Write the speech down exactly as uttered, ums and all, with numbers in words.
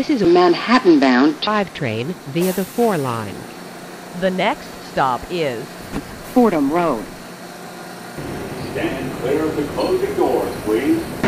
This is a Manhattan-bound five train via the four line. The next stop is Fordham Road. Stand clear of the closing doors, please.